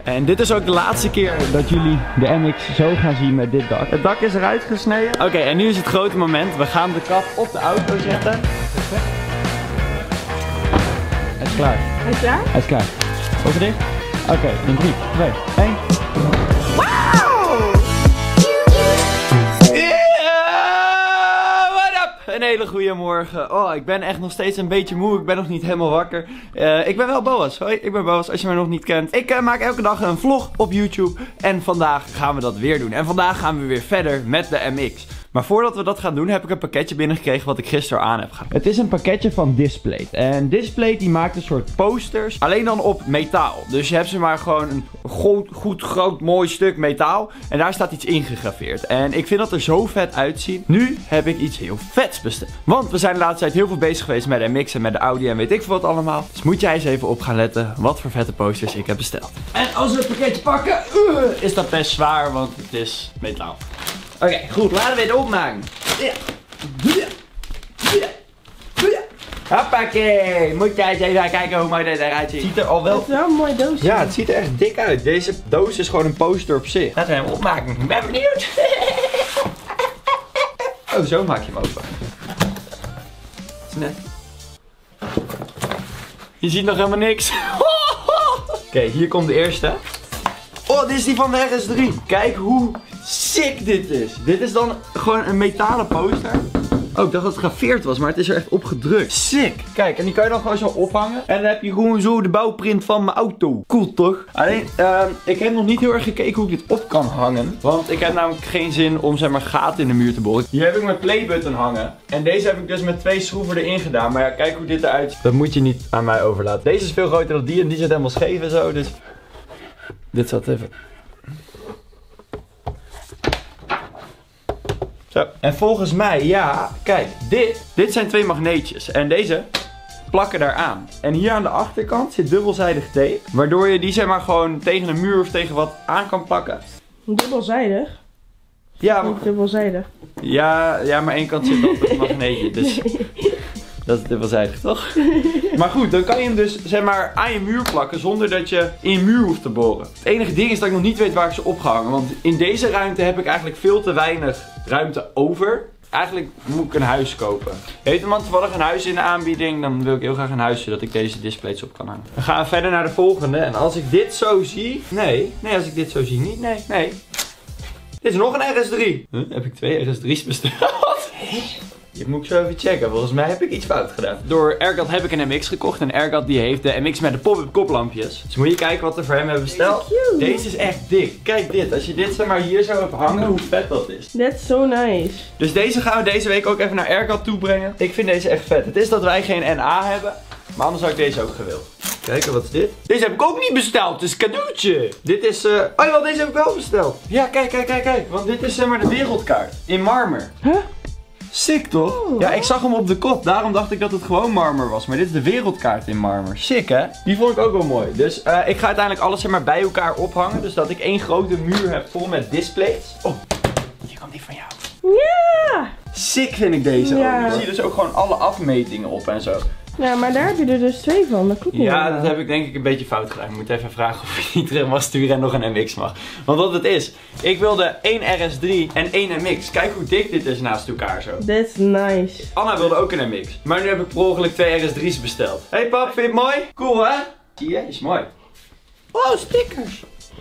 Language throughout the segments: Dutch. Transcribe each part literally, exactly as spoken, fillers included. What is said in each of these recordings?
En dit is ook de laatste keer dat jullie de M X zo gaan zien met dit dak. Het dak is eruit gesneden. Oké, okay, en nu is het grote moment. We gaan de kap op de auto zetten. Hij is klaar. Hij is klaar? Hij is klaar. Open dicht. Oké, okay, in drie, twee, één. Een hele goede morgen. Oh, ik ben echt nog steeds een beetje moe. Ik ben nog niet helemaal wakker. Uh, ik ben wel Boas. Hoi, ik ben Boas als je mij nog niet kent. Ik uh, maak elke dag een vlog op YouTube. En vandaag gaan we dat weer doen. En vandaag gaan we weer verder met de M X. Maar voordat we dat gaan doen, heb ik een pakketje binnengekregen wat ik gisteren aan heb gehad. Het is een pakketje van Displate. En Displate die maakt een soort posters. Alleen dan op metaal. Dus je hebt ze maar gewoon een goed, goed groot mooi stuk metaal. En daar staat iets ingegraveerd. En ik vind dat er zo vet uitzien. Nu heb ik iets heel vets besteld. Want we zijn de laatste tijd heel veel bezig geweest met de M X en met de Audi en weet ik veel wat allemaal. Dus moet jij eens even op gaan letten wat voor vette posters ik heb besteld. En als we het pakketje pakken, uh, is dat best zwaar, want het is metaal. Oké, okay, goed. Laten we het opmaken. Ja. Ja. Ja. Ja. Hoppakee. Moet jij eens even kijken hoe mooi dit eruit ziet. Het ziet er al wel... Het is wel een mooi doosje. Ja, het ziet er echt dik uit. Deze doos is gewoon een poster op zich. Laten we hem opmaken. Ik ben benieuwd. Oh, zo maak je hem open. Het is net... Je ziet nog helemaal niks. Oké, okay, hier komt de eerste. Oh, dit is die van de R S drie. Kijk hoe sick dit is. Dit is dan gewoon een metalen poster. Oh, ik dacht dat het gegraveerd was, maar het is er echt op gedrukt. Sick. Kijk, en die kan je dan gewoon zo ophangen. En dan heb je gewoon zo de bouwprint van mijn auto. Cool, toch? Alleen, uh, ik heb nog niet heel erg gekeken hoe ik dit op kan hangen. Want ik heb namelijk geen zin om, zeg maar, gaten in de muur te boren. Hier heb ik mijn playbutton hangen. En deze heb ik dus met twee schroeven erin gedaan. Maar ja, kijk hoe dit eruit ziet. Dat moet je niet aan mij overlaten. Deze is veel groter dan die en die zit helemaal scheef en zo, dus... Dit zat even... Zo. En volgens mij, ja, kijk, dit, dit zijn twee magneetjes. En deze plakken daar aan. En hier aan de achterkant zit dubbelzijdig tape. Waardoor je die, zeg maar, gewoon tegen een muur of tegen wat aan kan plakken. Dubbelzijdig? Ja, maar... Dubbelzijdig. Ja, ja, maar één kant zit op een magneetje, dus... Dat is dubbelzijdig, toch? Maar goed, dan kan je hem dus, zeg maar, aan je muur plakken zonder dat je in je muur hoeft te boren. Het enige ding is dat ik nog niet weet waar ik ze opgehangen. Want in deze ruimte heb ik eigenlijk veel te weinig ruimte over. Eigenlijk moet ik een huis kopen. Heeft iemand toevallig een huis in de aanbieding, dan wil ik heel graag een huisje dat ik deze displays op kan hangen. Dan gaan we verder naar de volgende. En als ik dit zo zie... Nee, nee, als ik dit zo zie niet. Nee, nee. Dit is nog een R S drie. Huh? Heb ik twee R S drie's besteld? Dit moet ik zo even checken. Volgens mij heb ik iets fout gedaan. Door Ergat heb ik een M X gekocht. En Ergat die heeft de M X met de pop-up koplampjes. Dus moet je kijken wat we voor hem hebben besteld. Deze, Deze is echt dik. Kijk dit. Als je dit, zeg maar, hier zo hebt hangen, hoe vet dat is. That's so nice. Dus deze gaan we deze week ook even naar Ergat toe brengen. Ik vind deze echt vet. Het is dat wij geen N A hebben. Maar anders had ik deze ook gewild. Kijken, wat is dit? Deze heb ik ook niet besteld. Het is een cadeautje. Dit is... Uh... Oh ja, deze heb ik wel besteld. Ja, kijk, kijk, kijk, kijk. Want dit is, zeg maar, de wereldkaart. In marmer. Huh? Sick, toch? Oh. Ja, ik zag hem op de kop. Daarom dacht ik dat het gewoon marmer was. Maar dit is de wereldkaart in marmer. Sick, hè? Die vond ik ook wel mooi. Dus uh, ik ga uiteindelijk alles, zeg maar, bij elkaar ophangen. Dus dat ik één grote muur heb vol met displays. Oh, hier komt die van jou. Ja! Sick vind ik deze Ja. ook. Je ziet dus ook gewoon alle afmetingen op en zo. Ja, maar daar heb je er dus twee van. Dat klopt niet. Ja, helemaal. dat heb ik denk ik een beetje fout gedaan. Ik moet even vragen of je niet terug mag sturen en nog een M X mag. Want wat het is, ik wilde één R S drie en één M X. Kijk hoe dik dit is naast elkaar zo. That's nice. Anna wilde ook een M X. Maar nu heb ik per ongeluk twee R S drie's besteld. Hey pap, vind je het mooi? Cool, hè? Zie je? Is mooi. Oh, stickers.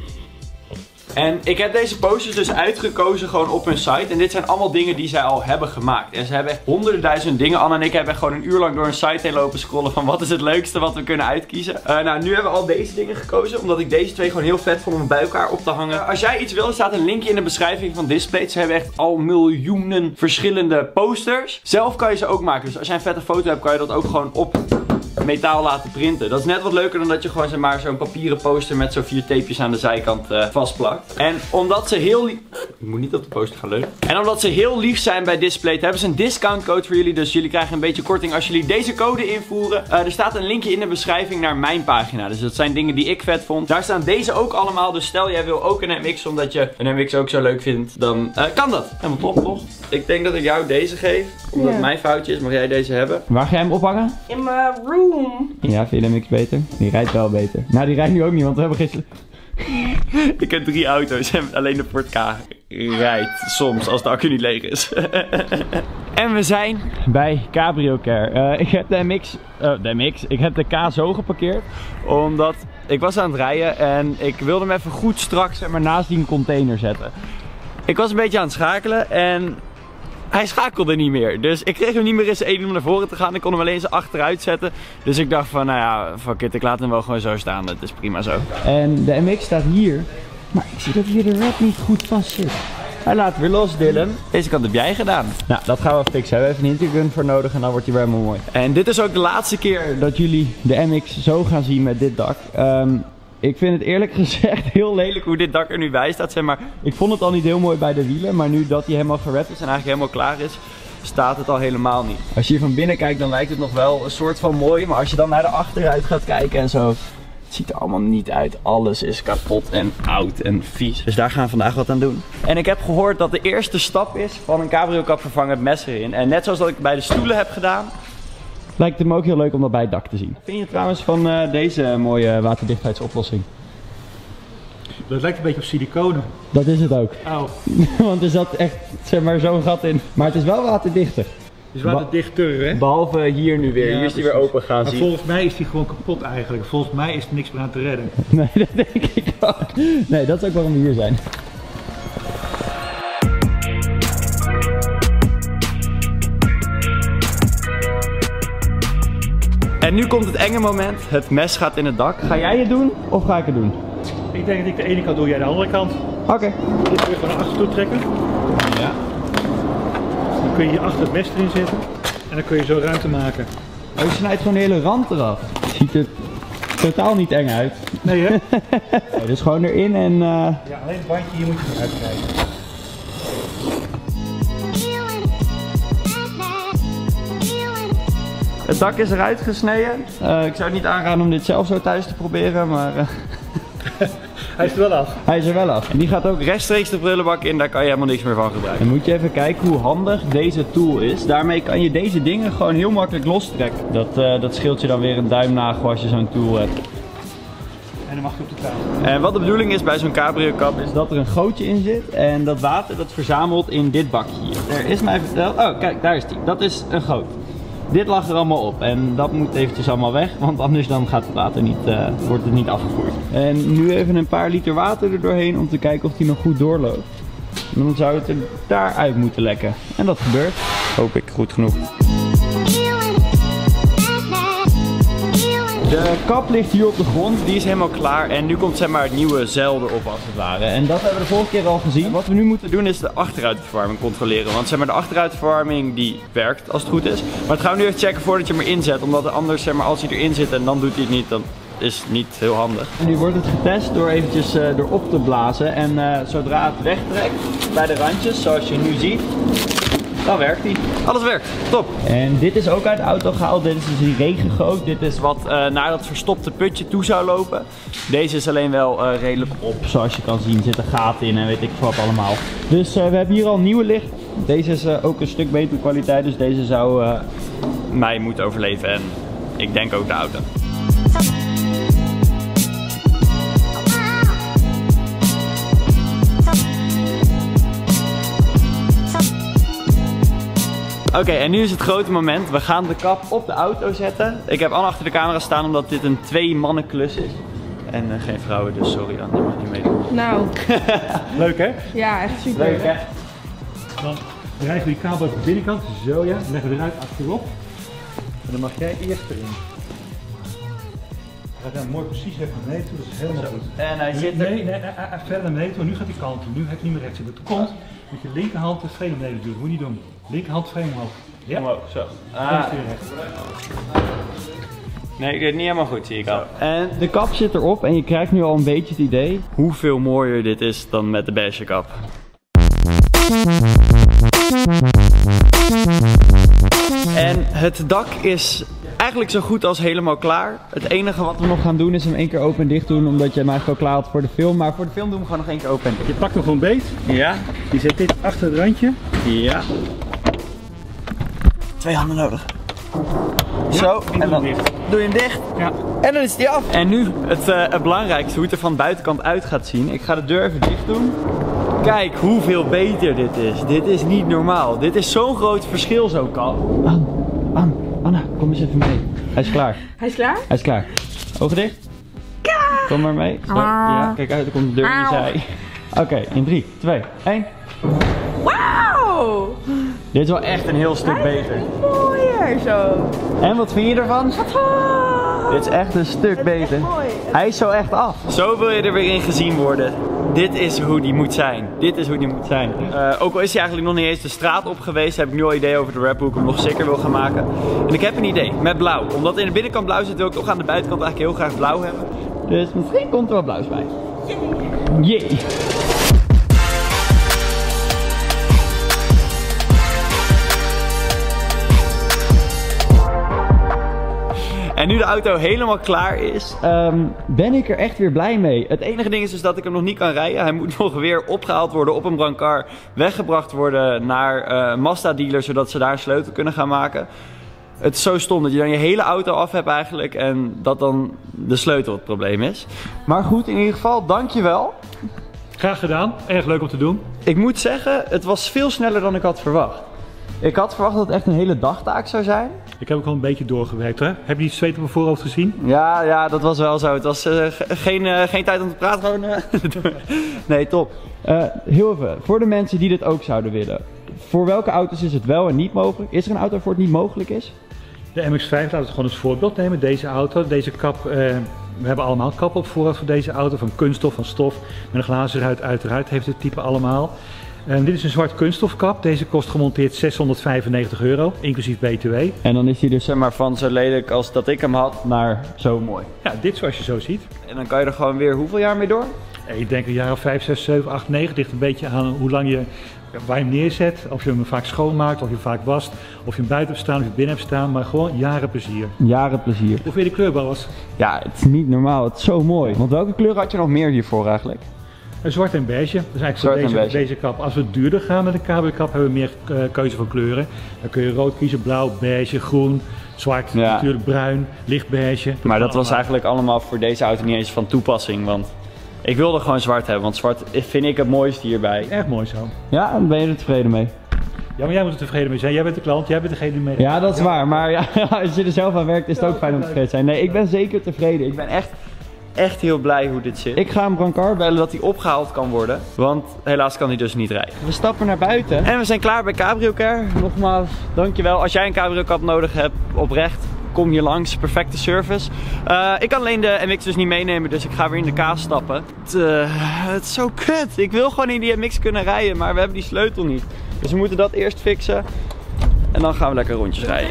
En ik heb deze posters dus uitgekozen gewoon op hun site. En dit zijn allemaal dingen die zij al hebben gemaakt. En ze hebben echt honderden duizend dingen. Anna en ik hebben echt gewoon een uur lang door een site heen lopen scrollen van wat is het leukste wat we kunnen uitkiezen. Uh, nou, nu hebben we al deze dingen gekozen. Omdat ik deze twee gewoon heel vet vond om bij elkaar op te hangen. Uh, als jij iets wil, er staat een linkje in de beschrijving van Displate. Ze hebben echt al miljoenen verschillende posters. Zelf kan je ze ook maken. Dus als jij een vette foto hebt, kan je dat ook gewoon op metaal laten printen. Dat is net wat leuker dan dat je gewoon, zeg maar, zo'n papieren poster met zo'n vier tapejes aan de zijkant uh, vastplakt. En omdat ze heel lief... Ik moet niet op de poster gaan leunen. En omdat ze heel lief zijn bij Displate, hebben ze een discountcode voor jullie. Dus jullie krijgen een beetje korting als jullie deze code invoeren. Uh, er staat een linkje in de beschrijving naar mijn pagina. Dus dat zijn dingen die ik vet vond. Daar staan deze ook allemaal. Dus stel jij wil ook een M X omdat je een M X ook zo leuk vindt, dan uh, kan dat. Helemaal top, toch? Ik denk dat ik jou deze geef. Omdat Ja. het mijn foutje is, mag jij deze hebben. Waar ga jij hem ophangen? In mijn room. Ja, vind je de M X beter? Die rijdt wel beter. Nou, die rijdt nu ook niet, want we hebben geen... Ik heb drie auto's en alleen de Ford Ka rijdt soms als de accu niet leeg is. En we zijn bij Cabrio Care. Uh, ik heb de M X, uh, de M X, ik heb de K zo geparkeerd. Omdat ik was aan het rijden en ik wilde hem even goed strak zeg maar, naast die container zetten. Ik was een beetje aan het schakelen en hij schakelde niet meer. Dus ik kreeg hem niet meer in zijn ene om naar voren te gaan. Ik kon hem alleen zijn achteruit zetten. Dus ik dacht van, nou ja, fuck it, ik laat hem wel gewoon zo staan. Dat is prima zo. En de M X staat hier. Maar ik zie dat hier de rad niet goed vast zit. Hij laat weer los, Dylan. Deze kant heb jij gedaan. Nou, dat gaan we fixen. We hebben even een intergun voor nodig en dan wordt hij weer helemaal mooi. En dit is ook de laatste keer dat jullie de M X zo gaan zien met dit dak. Um, Ik vind het eerlijk gezegd heel lelijk hoe dit dak er nu bij staat. Zeg maar, ik vond het al niet heel mooi bij de wielen, maar nu dat hij helemaal gerapt is en eigenlijk helemaal klaar is, staat het al helemaal niet. Als je hier van binnen kijkt, dan lijkt het nog wel een soort van mooi, maar als je dan naar de achteruit gaat kijken en zo, het ziet er allemaal niet uit. Alles is kapot en oud en vies. Dus daar gaan we vandaag wat aan doen. En ik heb gehoord dat de eerste stap is van een cabrio kap vervangen het mes erin. En net zoals dat ik bij de stoelen heb gedaan, lijkt het me ook heel leuk om dat bij het dak te zien. Wat vind je trouwens van uh, deze mooie waterdichtheidsoplossing? Dat lijkt een beetje op siliconen. Dat is het ook. Auw. Want er zat echt zeg maar, zo'n gat in. Maar het is wel waterdichter. Het is waterdichter, hè? Behalve hier nu weer. Ja, hier is die weer open gaan maar zien. Volgens mij is die gewoon kapot eigenlijk. Volgens mij is er niks meer aan te redden. Nee, dat denk ik ook. Nee, dat is ook waarom we hier zijn. En nu komt het enge moment. Het mes gaat in het dak. Ga jij het doen of ga ik het doen? Ik denk dat ik de ene kant doe, jij de andere kant. Oké. Okay. Dit kun je gewoon naar achter toe trekken. Ja. Dan kun je hier achter het mes erin zetten. En dan kun je zo ruimte maken. Oh, je snijdt gewoon de hele rand eraf. Ziet er totaal niet eng uit. Nee hè? Nee, dus gewoon erin en... Uh... Ja, alleen het bandje hier moet je eruit krijgen. Het dak is eruit gesneden. Uh, ik zou het niet aanraden om dit zelf zo thuis te proberen, maar... Uh... Hij is er wel af. Hij is er wel af. En die gaat ook rechtstreeks de prullenbak in, daar kan je helemaal niks meer van gebruiken. Dan moet je even kijken hoe handig deze tool is. Daarmee kan je deze dingen gewoon heel makkelijk lostrekken. Dat, uh, dat scheelt je dan weer een duimnagel als je zo'n tool hebt. En dan mag je op de tafel. En wat de bedoeling is bij zo'n cabrio kap is dat er een gootje in zit. En dat water dat verzamelt in dit bakje hier. Er is mij verteld... Oh, kijk, daar is die. Dat is een goot. Dit lag er allemaal op en dat moet eventjes allemaal weg, want anders dan gaat het water niet, uh, wordt het niet afgevoerd. En nu even een paar liter water er doorheen om te kijken of die nog goed doorloopt. En dan zou het er daaruit moeten lekken. En dat gebeurt. Hoop ik goed genoeg. De kap ligt hier op de grond, die is helemaal klaar en nu komt zeg maar het nieuwe zeil erop als het ware. En dat hebben we de vorige keer al gezien. Wat we nu moeten doen is de achteruitverwarming controleren, want zeg maar de achteruitverwarming die werkt als het goed is. Maar dat gaan we nu even checken voordat je hem erin zet, omdat anders zeg maar als hij erin zit en dan doet hij het niet, dan is het niet heel handig. En nu wordt het getest door eventjes uh, erop te blazen en uh, zodra het wegtrekt bij de randjes, zoals je nu ziet, dan werkt hij. Alles werkt. Top. En dit is ook uit de auto gehaald. Dit is dus die regengoot. Dit is wat uh, naar dat verstopte putje toe zou lopen. Deze is alleen wel uh, redelijk op. Zoals je kan zien zitten gaten in en weet ik wat allemaal. Dus uh, we hebben hier al nieuwe licht. Deze is uh, ook een stuk betere kwaliteit. Dus deze zou uh, mij moeten overleven. En ik denk ook de auto. Oké, okay, en nu is het grote moment. We gaan de kap op de auto zetten. Ik heb Anne achter de camera staan omdat dit een twee mannen klus is. En uh, geen vrouwen, dus sorry Anne, je mag niet meedoen. Nou. Leuk hè? Ja, echt super. Leuk hè? Dan drijven we die kabel op de binnenkant, zo ja. Dan leggen we eruit achterop. En dan mag jij eerst erin. Hij gaat dan mooi precies even naar beneden toe, dat is helemaal goed. En hij zit er... Nee, nee, nee, verder naar beneden toe, nu gaat hij kanten. Nu heeft hij niet meer rechts zitten. Het komt met je linkerhand de frame naar beneden duwen, moet je niet doen. Linkerhand frame omhoog. Ja. Omhoog, zo. Ah. Nee, ik deed het niet helemaal goed, zie ik al. En de kap zit erop en je krijgt nu al een beetje het idee hoeveel mooier dit is dan met de beige kap. En het dak is eigenlijk zo goed als helemaal klaar. Het enige wat we nog gaan doen is hem één keer open en dicht doen, omdat je hem eigenlijk al klaar had voor de film. Maar voor de film doen we gewoon nog één keer open en dicht. Je pakt hem gewoon beet. Ja. Je zet dit achter het randje. Ja. Twee handen nodig. Ja, zo, en dan dicht. doe je hem dicht. Ja. En dan is die af. En nu het, uh, het belangrijkste, hoe het er van de buitenkant uit gaat zien. Ik ga de deur even dicht doen. Kijk hoeveel beter dit is. Dit is niet normaal. Dit is zo'n groot verschil zo kan. Anne, Anne, Anna, kom eens even mee. Hij is klaar. Hij is klaar? Hij is klaar. Ogen dicht. Kom maar mee. Zo. Ja, kijk uit, er komt de deur in je zij. Oké, okay, in drie, twee, één. Wauw! Dit is wel echt een heel stuk beter. Mooier zo. En wat vind je ervan? Oh, dit is echt een stuk beter. Mooi. Hij is zo echt af. Zo wil je er weer in gezien worden. Dit is hoe die moet zijn. Dit is hoe die moet zijn. Uh, ook al is hij eigenlijk nog niet eens de straat op geweest, heb ik nu al idee over de wrap hoe ik hem nog zeker wil gaan maken. En ik heb een idee met blauw. Omdat in de binnenkant blauw zit, wil ik ook aan de buitenkant eigenlijk heel graag blauw hebben. Dus misschien komt er wat blauws bij. Jee. Yeah. En nu de auto helemaal klaar is, um, ben ik er echt weer blij mee. Het enige ding is dus dat ik hem nog niet kan rijden. Hij moet nog weer opgehaald worden op een brancard. Weggebracht worden naar uh, Mazda dealer, zodat ze daar een sleutel kunnen gaan maken. Het is zo stom dat je dan je hele auto af hebt eigenlijk. En dat dan de sleutel het probleem is. Maar goed, in ieder geval, dankjewel. Graag gedaan. Erg leuk om te doen. Ik moet zeggen, het was veel sneller dan ik had verwacht. Ik had verwacht dat het echt een hele dagtaak zou zijn. Ik heb ook al een beetje doorgewerkt, hè? Heb je die zweet op mijn voorhoofd gezien? Ja, ja, dat was wel zo. Het was uh, geen, uh, geen tijd om te praten, gewoon. Uh, nee, top. Uh, heel even, voor de mensen die dit ook zouden willen. Voor welke auto's is het wel en niet mogelijk? Is er een auto voor het niet mogelijk is? De M X vijf, laten we het gewoon als voorbeeld nemen. Deze auto, deze kap, uh, we hebben allemaal kappen op voorraad voor deze auto. Van kunststof, van stof, met een glazen ruit uiteraard heeft het type allemaal. Um, dit is een zwart kunststofkap. Deze kost gemonteerd zeshonderdvijfennegentig euro, inclusief B T W. En dan is hij dus zeg maar van zo lelijk als dat ik hem had, naar zo mooi. Ja, dit zoals je zo ziet. En dan kan je er gewoon weer hoeveel jaar mee door? Ik denk een jaar of vijf, zes, zeven, acht, negen. Ligt een beetje aan hoe lang je, waar je hem neerzet. Of je hem vaak schoonmaakt, of je hem vaak wast. Of je hem buiten hebt staan, of je hem binnen hebt staan. Maar gewoon jaren plezier. Jaren plezier. Hoe vind je de kleurbalans? Ja, het is niet normaal. Het is zo mooi. Want welke kleur had je nog meer hiervoor eigenlijk? Een zwart en beige. Dat is eigenlijk voor deze, deze kap. Als we duurder gaan met een K B kap, hebben we meer uh, keuze van kleuren. Dan kun je rood kiezen, blauw, beige, groen, zwart, ja. Natuurlijk bruin, licht beige. Maar dat was eigenlijk allemaal voor deze auto niet eens van toepassing. Want ik wilde gewoon zwart hebben, want zwart vind ik het mooiste hierbij. Erg mooi zo. Ja, dan ben je er tevreden mee. Ja, maar jij moet er tevreden mee zijn. Jij bent de klant, jij bent degene die mee. Ja, dat is ja. waar. Maar ja, als je er zelf aan werkt, is het ja, ook fijn om tevreden te zijn. Nee, ik ben zeker tevreden. Ik ben echt... Echt heel blij hoe dit zit. Ik ga een brancard bellen dat hij opgehaald kan worden. Want helaas kan hij dus niet rijden. We stappen naar buiten. En we zijn klaar bij CabrioCare. Nogmaals, dankjewel. Als jij een CabrioCap nodig hebt, oprecht, kom hier langs. Perfecte service. Uh, ik kan alleen de M X dus niet meenemen, dus ik ga weer in de K stappen. Het, uh, het is zo kut. Ik wil gewoon in die M X kunnen rijden, maar we hebben die sleutel niet. Dus we moeten dat eerst fixen. En dan gaan we lekker rondjes rijden.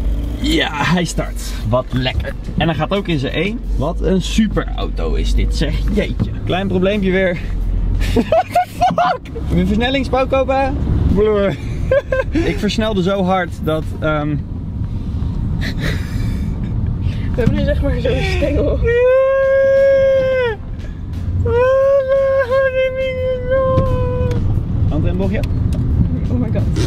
Ja, hij start. Wat lekker. En hij gaat ook in zijn één. Wat een superauto is dit, zeg. Jeetje. Klein probleempje weer. What the fuck? Heb je een versnellingspook open? Blur. Ik versnelde zo hard dat... Um... We hebben nu zeg maar zo'n stengel. Handrembochtje. Oh my god.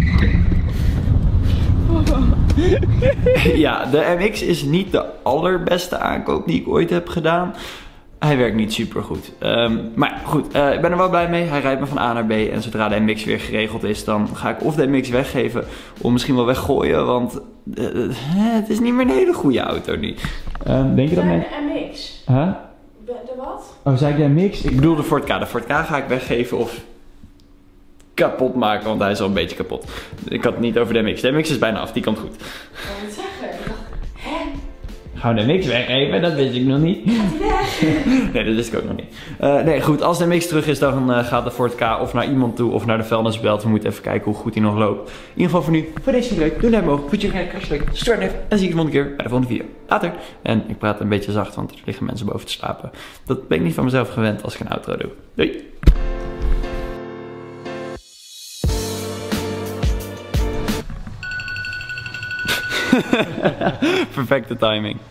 Ja, de M X is niet de allerbeste aankoop die ik ooit heb gedaan. Hij werkt niet super goed. Um, maar goed, uh, ik ben er wel blij mee. Hij rijdt me van A naar B. En zodra de M X weer geregeld is, dan ga ik of de M X weggeven. Of misschien wel weggooien. Want uh, het is niet meer een hele goede auto nu. Uh, denk je dat men... De M X? Huh? De, de wat? Oh, zei ik de M X? Ik bedoel de Ford K. De Ford K ga ik weggeven of... kapot maken, want hij is al een beetje kapot. Ik had het niet over de M X. De M X is bijna af, die komt goed. Ik wou het zeggen. Ik dacht, hè? Gaan we de M X weggeven? Dat wist ik nog niet. Gaat hij weg? Nee, dat wist ik ook nog niet. Uh, nee, goed. Als de M X terug is, dan uh, gaat de Ford K of naar iemand toe of naar de vuilnisbelt. We moeten even kijken hoe goed hij nog loopt. In ieder geval voor nu. Voor deze video leuk. Doe een duim omhoog. Voetje kijken. Hartstikke leuk. Start even. En zie ik de volgende keer bij de volgende video. Later. En ik praat een beetje zacht, want er liggen mensen boven te slapen. Dat ben ik niet van mezelf gewend als ik een outro doe. Doei. Perfecte timing.